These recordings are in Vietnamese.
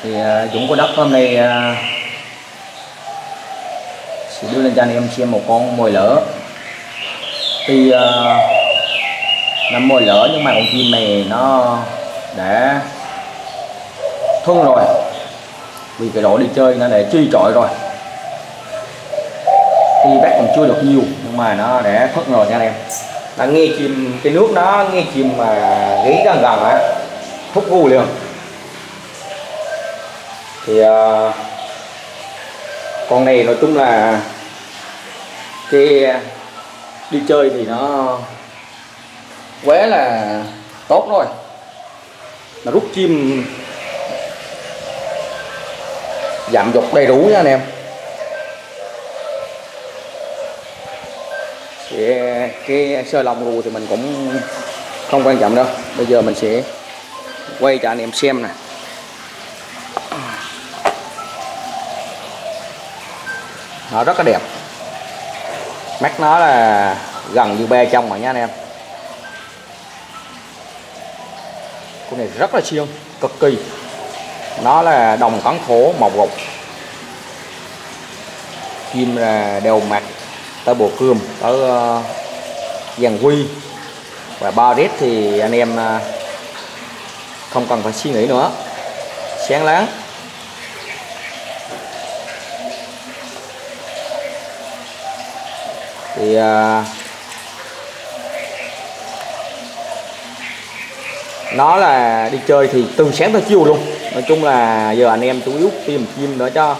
Thì Dũng có đất hôm nay sẽ đưa lên cho anh em xem một con mồi lỡ. Tuy năm mồi lỡ nhưng mà con chim này nó đã thun rồi, vì cái độ đi chơi nó để truy trọi rồi. Tuy bắt còn chưa được nhiều nhưng mà nó đã thất rồi nha anh em. Đã nghe chim, cái nước nó nghe chim mà gáy gần gần á, thúc gu liền. Thì con này nói chung là cái đi chơi thì nó quá là tốt rồi, nó rút chim dặm dục đầy đủ nha anh em. Cái sơ lông gu thì mình cũng không quan trọng đâu. Bây giờ mình sẽ quay cho anh em xem nè. Nó rất là đẹp, mắt nó là gần như be trong rồi nha anh em. Con này rất là siêng, cực kỳ. Nó là đồng cắn thổ màu gục, chim là đều mặt tới bộ cườm, tới dàn quy và ba rết thì anh em không cần phải suy nghĩ nữa, sáng láng. Thì nó là đi chơi thì từ sáng tới chiều luôn. Nói chung là giờ anh em chủ yếu tìm chim nữa cho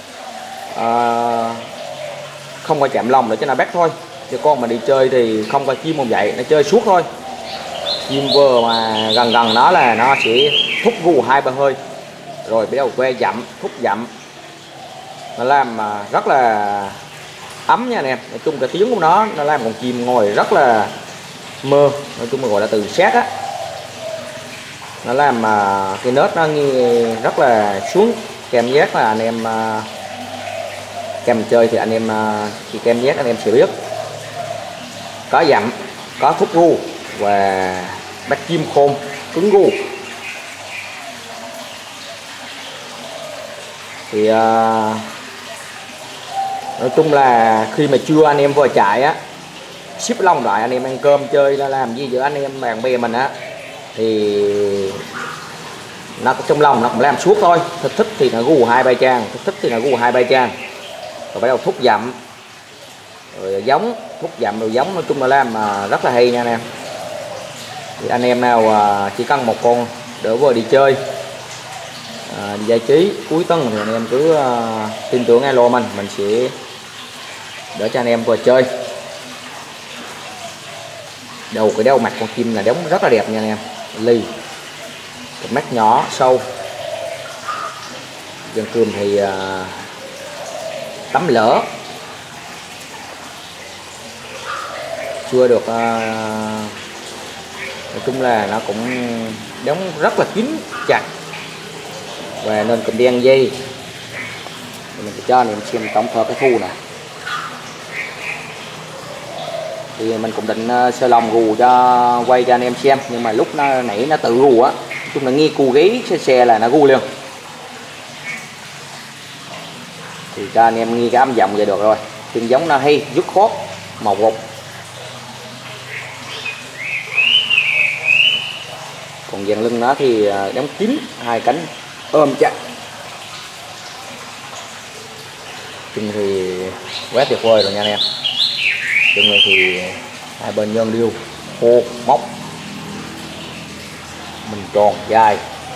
không có chạm lòng để cho nó bắt thôi. Chứ con mà đi chơi thì không có chim không vậy, nó chơi suốt thôi. Chim vừa mà gần gần nó là nó sẽ thúc gu 2-3 hơi rồi bắt đầu que dặm, thúc dặm. Nó làm rất là ấm nha anh em. Nói chung cái tiếng của nó làm con chim ngồi rất là mơ. Nói chung là gọi là từ sát á. Nó làm cái nết nó nghe rất là xuống. Cảm giác là anh em kèm chơi thì anh em chỉ cảm giác anh em sẽ biết. Có dặm, có thúc gu và bắt chim khôn cứng gu. Thì nói chung là khi mà trưa anh em vừa chạy á, ship long lại anh em ăn cơm chơi nó làm gì giữa anh em bạn bè mình á, thì nó trong lòng nó cũng làm suốt thôi. Thích thì nó gu 2-3 trang, thích thì nó gu 2-3 trang, rồi bắt đầu thúc dặm rồi giống, thúc dặm rồi giống. Nói chung là làm rất là hay nha anh em. Thì anh em nào chỉ cần một con đỡ vừa đi chơi giải trí cuối tuần thì anh em cứ tin tưởng alo mình sẽ đỡ cho anh em vừa chơi. Đầu cái đeo mặt con chim là đóng rất là đẹp nha anh em. Ly, cái mắt nhỏ sâu, dân cườm thì tắm lỡ chưa được. Nói chung là nó cũng đóng rất là kín chặt và nên cụm đen dây. Mình sẽ cho anh em xem tổng thể cái thu nè. Thì mình cũng định sơ lòng gù cho quay cho anh em xem, nhưng mà lúc nó nãy nó tự gù á, chung là nghi cu gáy xe là nó gu liền. Thì cho anh em nghi cái âm giọng vậy được rồi. Tiếng giống nó hay, dứt khoát, màu gục. Còn dàn lưng nó thì đóng kín, hai cánh ôm chặt. Chung thì quá tuyệt vời rồi nha anh em. Chung này thì hai bên nhân điêu khô móc, mình tròn dài.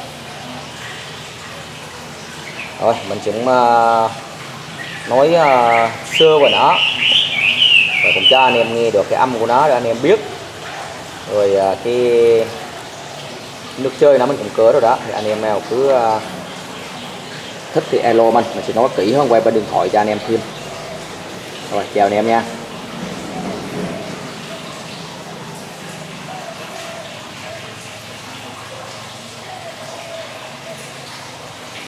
Rồi mình cũng nói sơ về nó rồi cũng cho anh em nghe được cái âm của nó để anh em biết. Rồi cái nước chơi nó mình cũng cỡ rồi đó. Thì anh em nào cứ thích thì alo mình sẽ nói kỹ hơn, quay bên điện thoại cho anh em thêm. Rồi chào anh em nha.